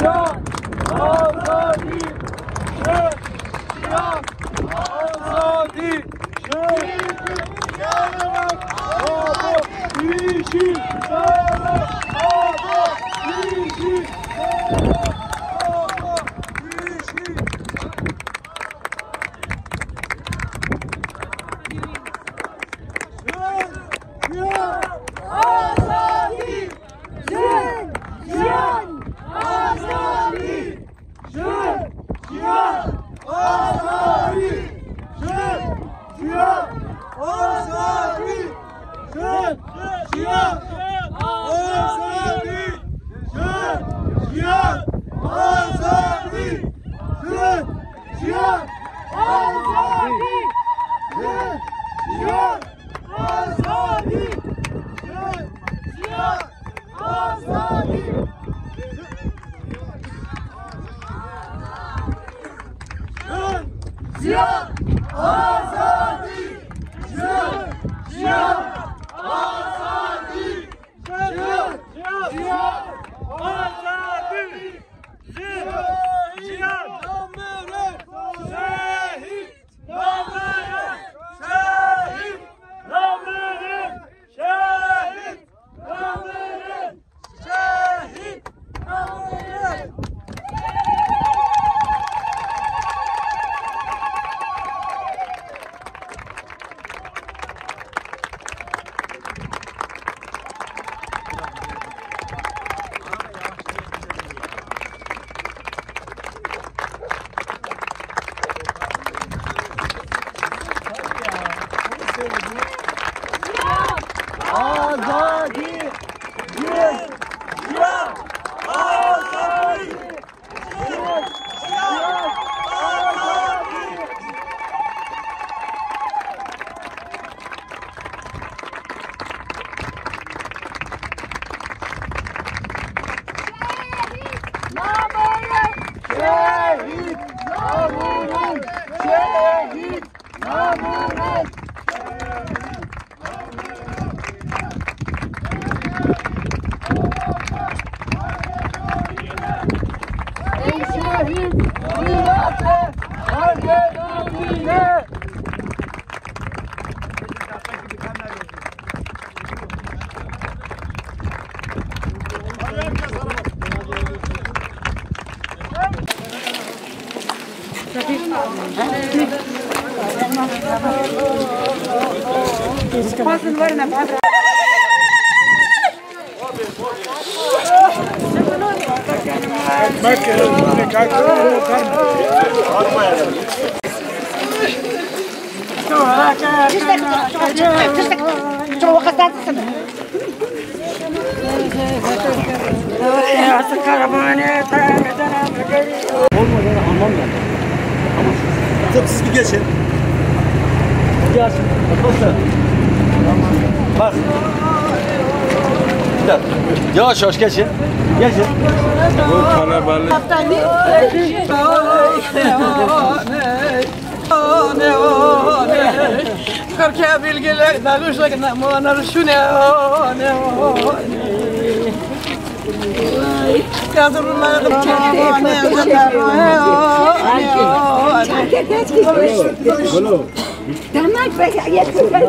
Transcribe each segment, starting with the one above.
Siz bir geçin. Gelsin. Bak. Yavaş yavaş geçin. Geçin. Bu kalabalık. Korkuya bilgiler daluşak namonar şune yazılmadım Damat bayağı yakın.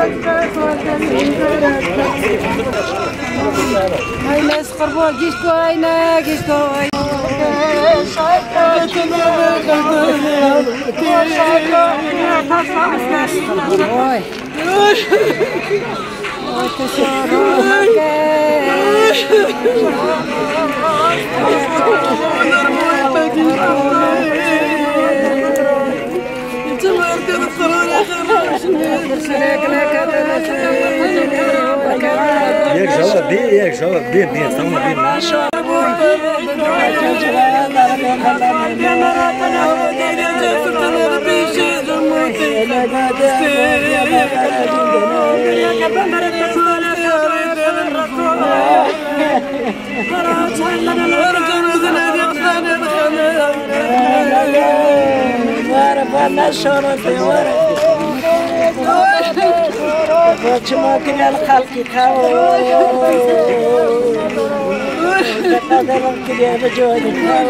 هاي ناس قربوا جيشكو هاينا جيشكو هاينا एक जवाब दे समझ وشما كنا الخلق خاو قدرهم كنا بجود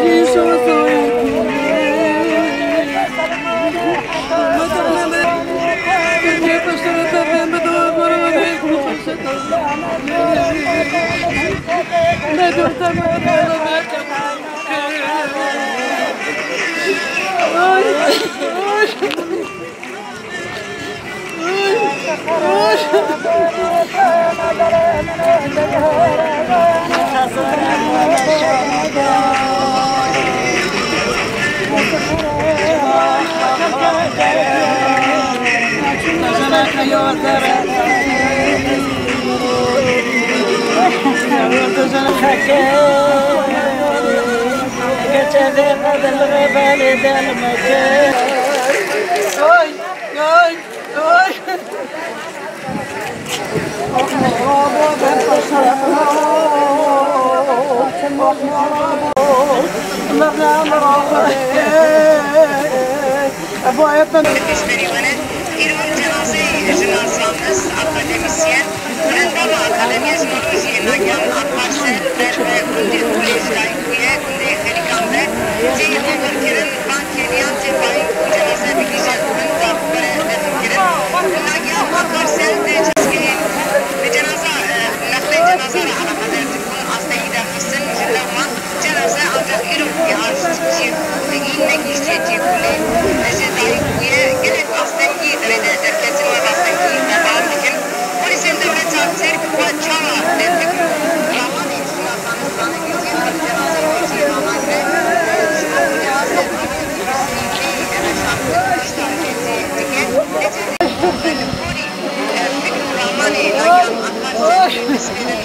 İran Cenazamız akademisyen, Brendava Akademiyası Norvejiye Nagyan Akvarsel, Berbe Kundi Kulejday Kuye, Kundi Helikande, Ceyil Ömürkirin, Bankeriyan Cefayin Kucenize Bilgizel Kundi Akvare Ömürkirin, Nagyan Akvarsel, Ceskiyin, Cenaza, Naklen Cenaza alakadar tıkkın asla gider kısın, Jillama, Cenaza ancak İran bir arsız kişi, İnmek işçiyeti Kule, Zedayi Kuye, Gelet Astengi, Rede Derkesin ve Astengi, Nebalıkin, Polisin devlet çarptır, Çava, Devlet, Ramani, Sulatanı, Sanı Gizin, Cenaza Gizin, Ramani, Şuraya Asen, Sivri, Reşatlı, İştaraketi, Tiket, Ecedi, Kori, Fikru Ramani, Nagyan, Akvarsel, Meske'nin,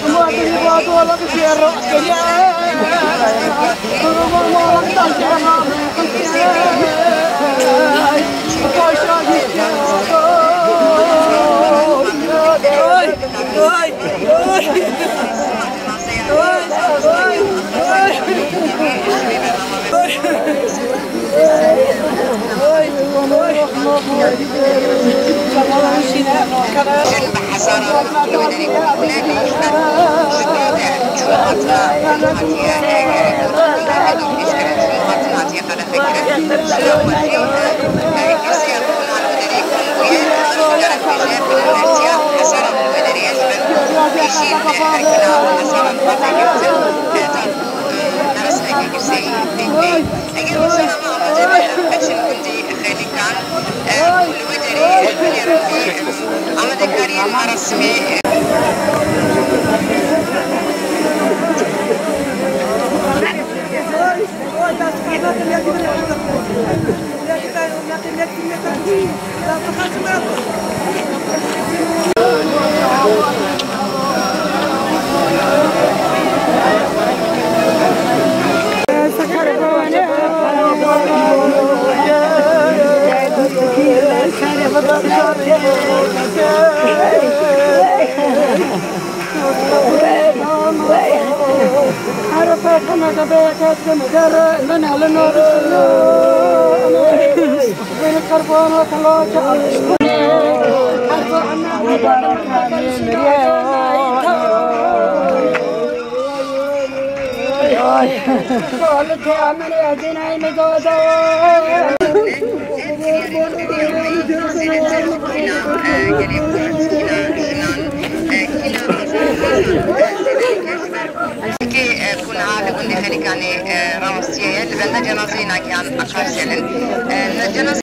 كنا عالقون لخليكاني رامستية لبنا جنازينا كان أقارسلن جنازة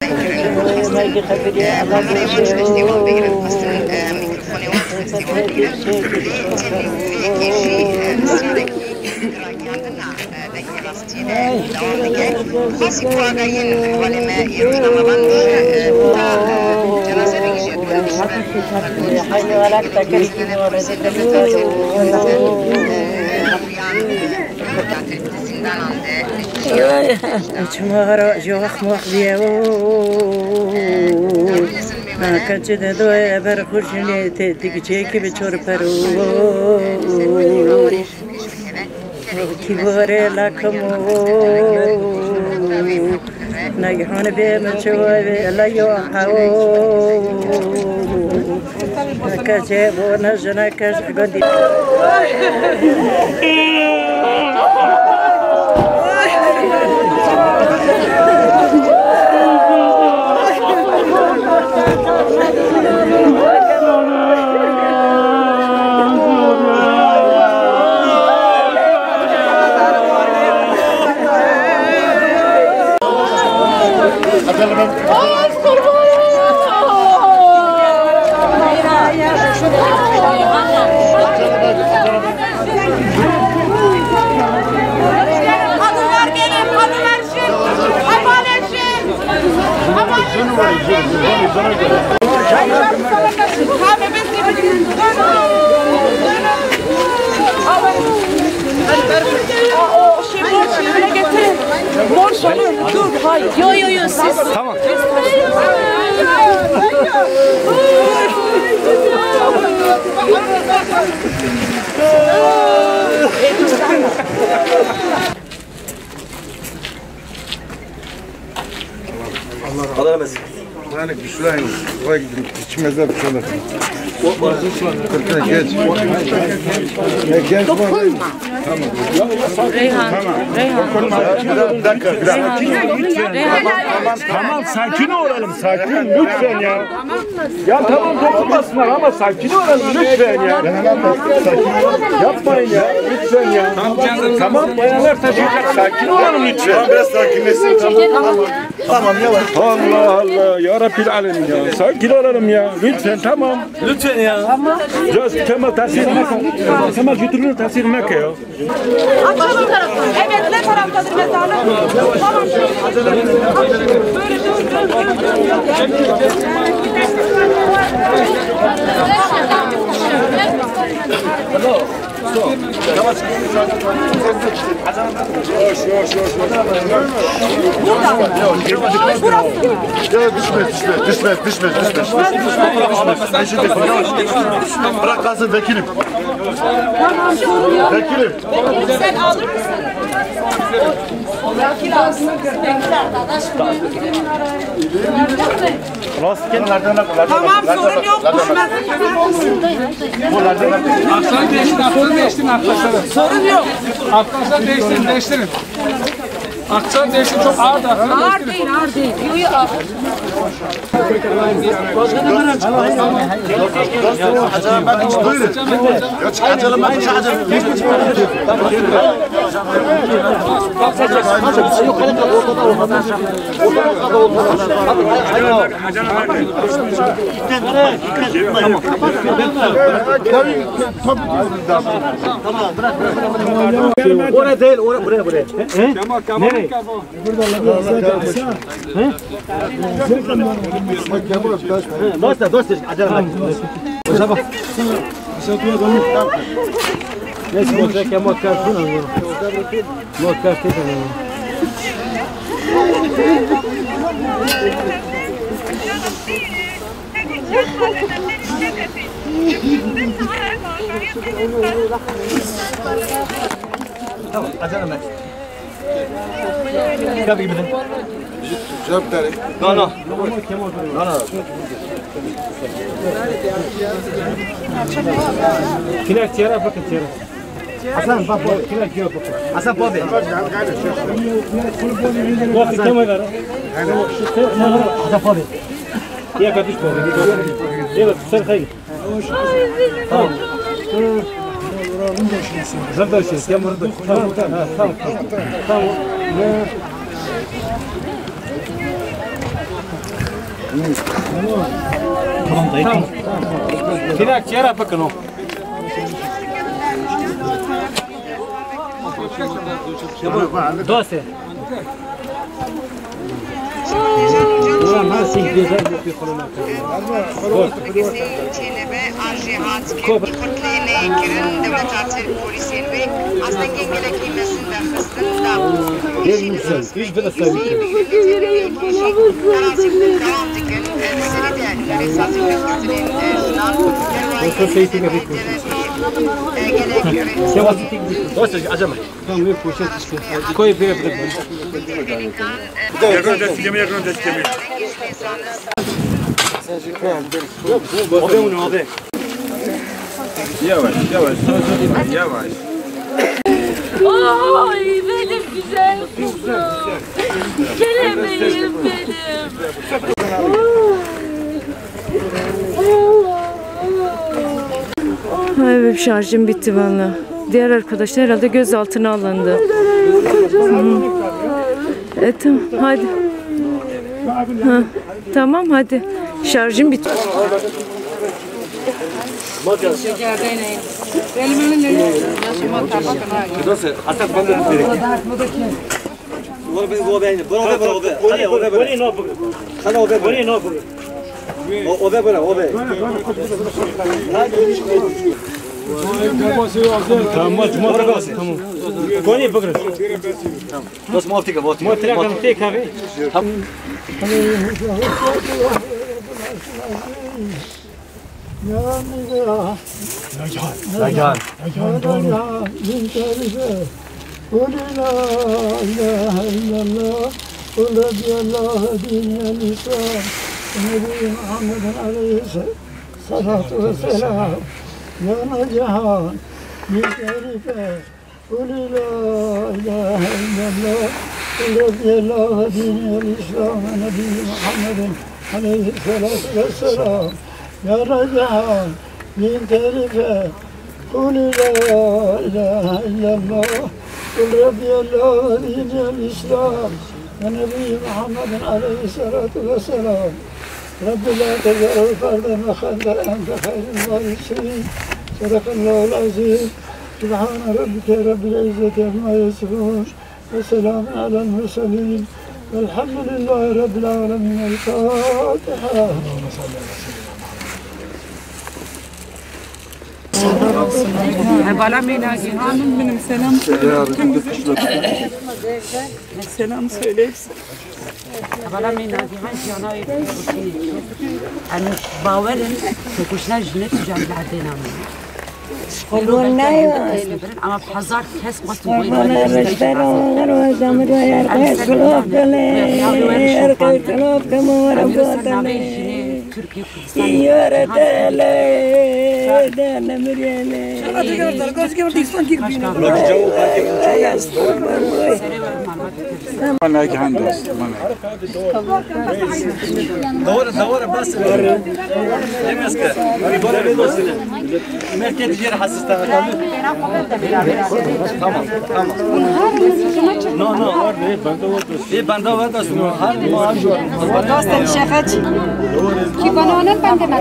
كاميرا يوانش فستيوال بيرن قصن ميكروفوني وانش فستيوال بيرن ويكيشي سيارك راكياندنا لكي راستية دوامدك خاصي كواغاين ولما يروشنا مبانش جنازة بيجي Çmara jox muxbiyo Kaçıda doya ber xurşine tetik çeki biçor peru Kibare lakamo Naghan be mçoy la yo hawo Kaçe bo najna kaş gandi Yo siz. Tamam. Allah razı olsun. Yani güçlüyüm. Vay gidin. İçimizde bir şeyler. Kırkına geç. Geç var. Tamam sakin olalım sakin lütfen ya. Ya tamam dokunmasınlar ama sakin olalım lütfen ya. Yapmayın ya lütfen ya. Tamam bayanlar taşıyacak sakin olalım lütfen. Tamam biraz sakinleşsin. Tamam. Tamam yavaş. Allah Allah ya Rabbil Alemin ya. Sakin olalım ya lütfen tamam. Lütfen ya. Tamam. Ya Kemal tafsir Mekke. Kemal götürün tafsir Mekke ya. Açalım tarafı. Evet ne taraftadır mezarlık? Tamam. Bırak kalsın vekilim. Vekilim. Sen alır mısın? Vekil alsın. Vekil arkadaş. Tamam sorun yok. Arkadaşlar değiştirin arkadaşlar. Sorun yok. Arkadaşlar değiştirin. Arkadaşlar değiştirin çok ağır da. Ağır değil. Yuyu ağır. Oraya değil, buraya. Nereye? Dost, acele bak. Neyse, motor Kemal kartın alıyor. Motor kartın alıyor. Tamam, acele bak. Kapıyı gidin. Cevap verin. No. Kiler tiyara bakın tiyara. Hasan bak bu. Hasan bu be. Vakti tamam ver. Hasan bu be. Ya kardeş bu. Evet sen hayır. Tamam. Zaten şey yamurda. Tamam. Tamam. Tamam. Tirak yara bakın o. Dost. Çelebe, Arjihat, Kurtlayne, Girin, Devlet Arter Polisiyen ve aslında gengele kıymesinde hıstın da Hiç bir de sayın. Dost acaba. Tamam bir poşet işte. Koy bir bırak. Yakın destekeme. Abi onu abi. Yavaş. Ay benim güzel kızım. Kelebeğim benim. Ay şarjım bitti valla. Diğer arkadaşlar herhalde gözaltına alındı. Tamam hadi. Ha, tamam hadi. Şarjım bitti. Tamam. Konuyu bakın. Dost muaftika vot. Mutlaka tek abi. Nagan. قل لا إله إلا الله قل ربي الله دين الإسلام النبي محمد عليه الصلاة والسلام يا نجحان من تعرفه قل لا إله إلا الله قل ربي الله دين الإسلام النبي محمد عليه الصلاة والسلام يا نجحان من تعرفه قل لا إله إلا الله قل ربي الله دين الإسلام ونبي محمد عليه الصلاة والسلام رب لا تجعل الفرد مخدا أنت خير الوارثين صدق الله العظيم سبحان ربك رب العزة عما يصفون وسلام على المرسلين والحمد لله رب العالمين الفاتحة Bana Minagi Hanım benim selam selam söyleysin. Bana Minagi Han yani baverin kuşlar jilet cümlelerden ama pazar kes basın Türkiye Doğru bas. Demeske. Merkez yer hassas tamam. No. Banda var da. Har. Dost şakaç. Ki bana onun bende